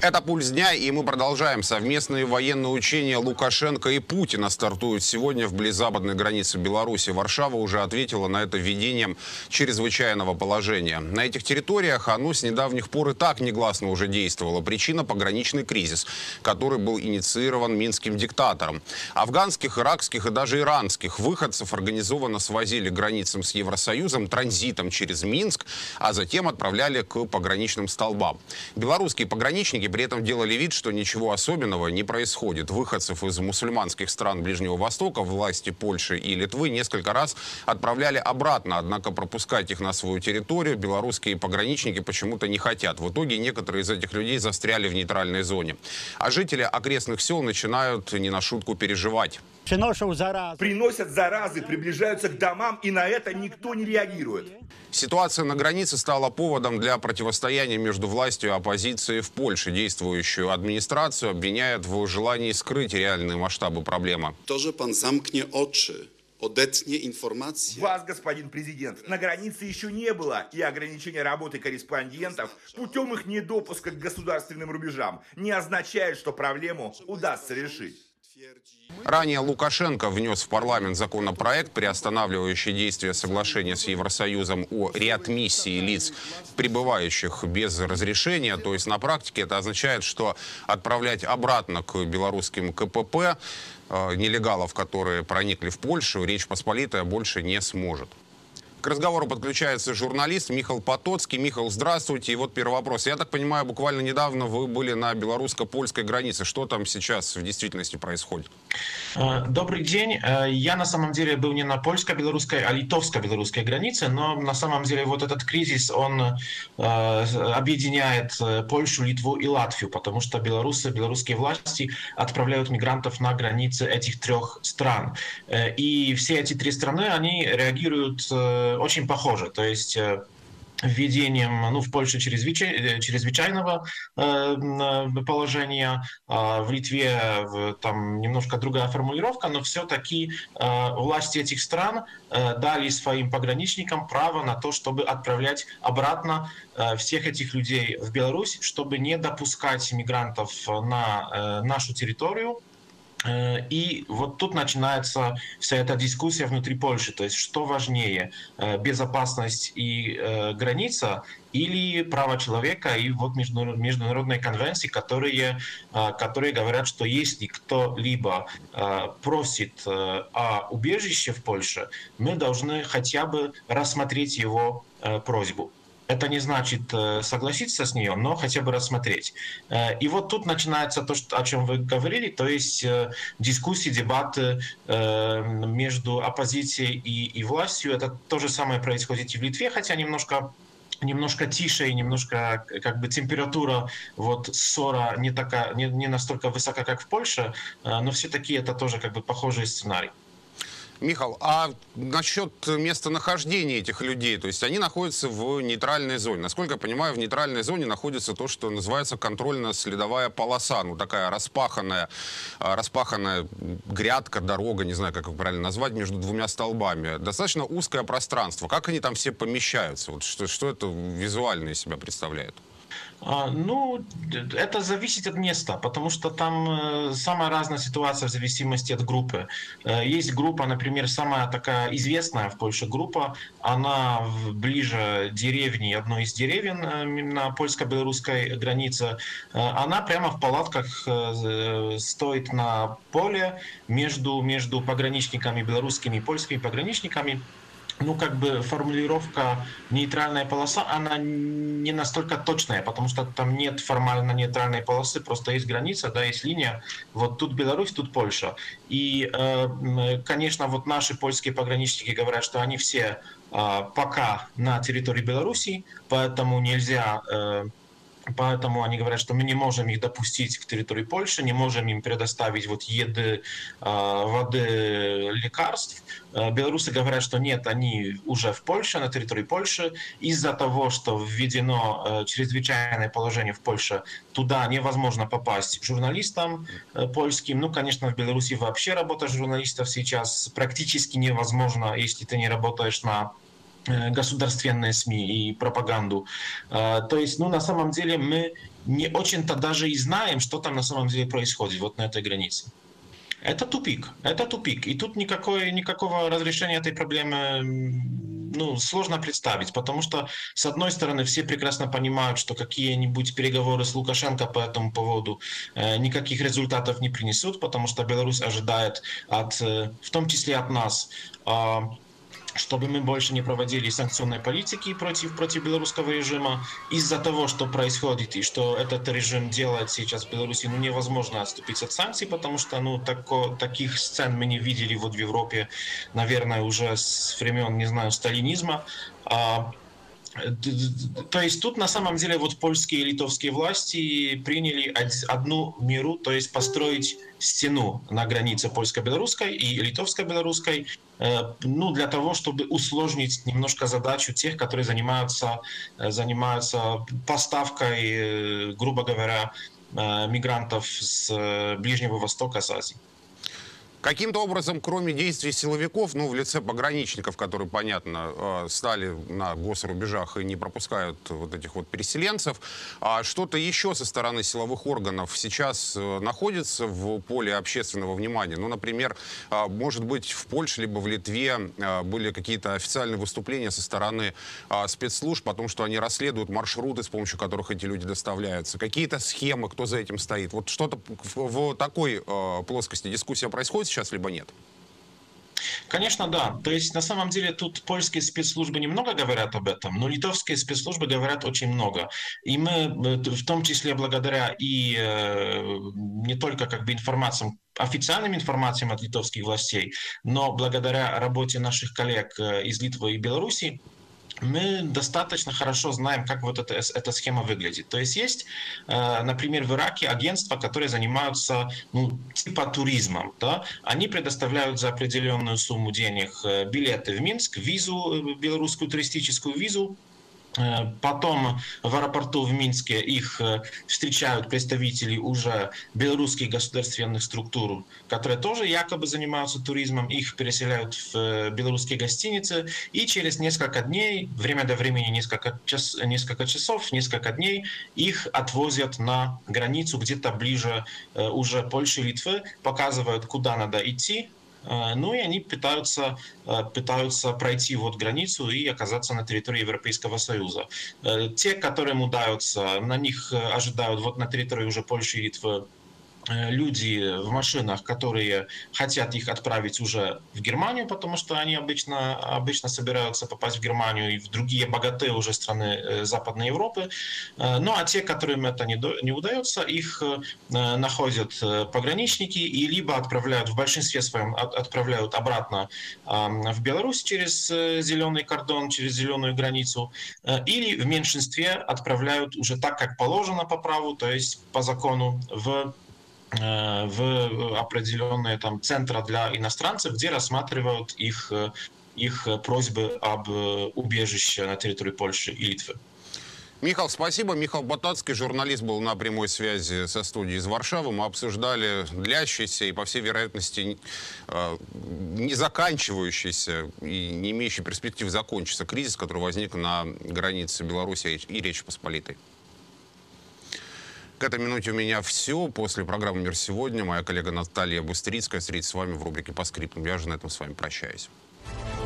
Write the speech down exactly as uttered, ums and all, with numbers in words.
Это «Пульс дня», и мы продолжаем. Совместные военные учения Лукашенко и Путина стартуют сегодня вблизи западной границы Беларуси. Варшава уже ответила на это введением чрезвычайного положения. На этих территориях оно с недавних пор и так негласно уже действовало. Причина – пограничный кризис, который был инициирован минским диктатором. Афганских, иракских и даже иранских выходцев организованно свозили к границам с Евросоюзом транзитом через Минск, а затем отправляли к пограничным столбам. Белорусские пограничники при этом делали вид, что ничего особенного не происходит. Выходцев из мусульманских стран Ближнего Востока власти Польши и Литвы несколько раз отправляли обратно, однако пропускать их на свою территорию белорусские пограничники почему-то не хотят. В итоге некоторые из этих людей застряли в нейтральной зоне. А жители окрестных сел начинают не на шутку переживать. Приносят заразы, приближаются к домам, и на это никто не реагирует. Ситуация на границе стала поводом для противостояния между властью и оппозицией в Польше. Действующую администрацию обвиняют в желании скрыть реальные масштабы проблемы. Тоже пан замкне очи. Вас, господин президент, на границе еще не было, и ограничение работы корреспондентов путем их недопуска к государственным рубежам не означает, что проблему удастся решить. Ранее Лукашенко внес в парламент законопроект, приостанавливающий действие соглашения с Евросоюзом о реадмиссии лиц, прибывающих без разрешения. То есть на практике это означает, что отправлять обратно к белорусским КПП э, нелегалов, которые проникли в Польшу, Речь Посполитая больше не сможет. К разговору подключается журналист Михаил Потоцкий. Михаил, здравствуйте. И вот первый вопрос. Я так понимаю, буквально недавно вы были на белорусско-польской границе. Что там сейчас в действительности происходит? Добрый день. Я на самом деле был не на польско-белорусской, а литовско-белорусской границе, но на самом деле вот этот кризис, он объединяет Польшу, Литву и Латвию, потому что белорусы, белорусские власти отправляют мигрантов на границы этих трех стран. И все эти три страны, они реагируют очень похоже, то есть введением, ну, в Польше чрезвычайного э, положения, э, в Литве в, там немножко другая формулировка, но все-таки э, власти этих стран э, дали своим пограничникам право на то, чтобы отправлять обратно э, всех этих людей в Беларусь, чтобы не допускать мигрантов на э, нашу территорию. И вот тут начинается вся эта дискуссия внутри Польши, то есть что важнее, безопасность и граница или право человека и вот международные конвенции, которые, которые говорят, что если кто-либо просит о убежище в Польше, мы должны хотя бы рассмотреть его просьбу. Это не значит согласиться с нее, но хотя бы рассмотреть. И вот тут начинается то, о чем вы говорили, то есть дискуссии, дебаты между оппозицией и, и властью. Это то же самое происходит и в Литве, хотя немножко немножко тише и немножко как бы температура вот ссора не такая, не, не настолько высока, как в Польше, но все-таки это тоже как бы похожий сценарий. Михаил, а насчет местонахождения этих людей, то есть они находятся в нейтральной зоне. Насколько я понимаю, в нейтральной зоне находится то, что называется контрольно-следовая полоса, ну такая распаханная, распаханная грядка, дорога, не знаю, как их правильно назвать, между двумя столбами. Достаточно узкое пространство. Как они там все помещаются? Вот что, что это визуально из себя представляет? Ну, это зависит от места, потому что там самая разная ситуация в зависимости от группы. Есть группа, например, самая такая известная в Польше группа, она ближе деревни, одной из деревень на польско-белорусской границе. Она прямо в палатках стоит на поле между, между пограничниками, белорусскими и польскими пограничниками. Ну, как бы формулировка «нейтральная полоса», она не настолько точная, потому что там нет формально нейтральной полосы, просто есть граница, да, есть линия. Вот тут Беларусь, тут Польша. И, конечно, вот наши польские пограничники говорят, что они все пока на территории Беларуси, поэтому нельзя... Поэтому они говорят, что мы не можем их допустить к территории Польши, не можем им предоставить вот еды, воды, лекарств. Белорусы говорят, что нет, они уже в Польше, на территории Польши. Из-за того, что введено чрезвычайное положение в Польше, туда невозможно попасть журналистам польским. Ну, конечно, в Беларуси вообще работа журналистов сейчас практически невозможна, если ты не работаешь на государственные СМИ и пропаганду. То есть, ну, на самом деле мы не очень-то даже и знаем, что там на самом деле происходит вот на этой границе. Это тупик, это тупик. И тут никакой, никакого разрешения этой проблемы ну, сложно представить, потому что, с одной стороны, все прекрасно понимают, что какие-нибудь переговоры с Лукашенко по этому поводу э, никаких результатов не принесут, потому что Беларусь ожидает, от, э, в том числе от нас, э, чтобы мы больше не проводили санкционной политики против, против белорусского режима. Из-за того, что происходит и что этот режим делает сейчас в Беларуси, ну, невозможно отступить от санкций, потому что ну, тако, таких сцен мы не видели вот в Европе, наверное, уже с времен, не знаю, сталинизма. То есть тут на самом деле вот польские и литовские власти приняли одну меру, то есть построить стену на границе польско-белорусской и литовско-белорусской, ну, для того, чтобы усложнить немножко задачу тех, которые занимаются, занимаются поставкой, грубо говоря, мигрантов с Ближнего Востока, с Азии. Каким-то образом, кроме действий силовиков, ну, в лице пограничников, которые, понятно, стали на госрубежах и не пропускают вот этих вот переселенцев, а что-то еще со стороны силовых органов сейчас находится в поле общественного внимания? Ну, например, может быть, в Польше либо в Литве были какие-то официальные выступления со стороны спецслужб о том, что они расследуют маршруты, с помощью которых эти люди доставляются, какие-то схемы, кто за этим стоит. Вот что-то в такой плоскости дискуссия происходит сейчас, либо нет? Конечно, да. То есть на самом деле тут польские спецслужбы немного говорят об этом, но литовские спецслужбы говорят очень много. И мы, в том числе благодаря и не только как бы информациям, официальным информациям от литовских властей, но благодаря работе наших коллег из Литвы и Беларуси, мы достаточно хорошо знаем, как вот эта, эта схема выглядит. То есть есть, например, в Ираке агентства, которые занимаются ну, типа туризмом. Да? Они предоставляют за определенную сумму денег билеты в Минск, визу, белорусскую туристическую визу. Потом в аэропорту в Минске их встречают представители уже белорусских государственных структур, которые тоже якобы занимаются туризмом. Их переселяют в белорусские гостиницы. И через несколько дней, время до времени несколько, час, несколько часов, несколько дней, их отвозят на границу где-то ближе уже Польши и Литвы, показывают, куда надо идти. Ну и они пытаются, пытаются пройти вот границу и оказаться на территории Европейского Союза. Те, которым удается, на них ожидают вот на территории уже Польши и Литвы люди в машинах, которые хотят их отправить уже в Германию, потому что они обычно, обычно собираются попасть в Германию и в другие богатые уже страны Западной Европы. Ну а те, которым это не, до, не удается, их находят пограничники и либо отправляют, в большинстве своем отправляют обратно в Беларусь через зеленый кордон, через зеленую границу, или в меньшинстве отправляют уже так, как положено по праву, то есть по закону, в в определенные там центры для иностранцев, где рассматривают их, их просьбы об убежище на территории Польши и Литвы. Михаил, спасибо. Михаил Батацкий, журналист, был на прямой связи со студией из Варшавы. Мы обсуждали длящийся и, по всей вероятности, не заканчивающийся и не имеющий перспектив закончиться кризис, который возник на границе Беларуси и Речи Посполитой. К этой минуте у меня все. После программы «Мир сегодня» моя коллега Наталья Быстрицкая встретится с вами в рубрике «По скриптам». Я же на этом с вами прощаюсь.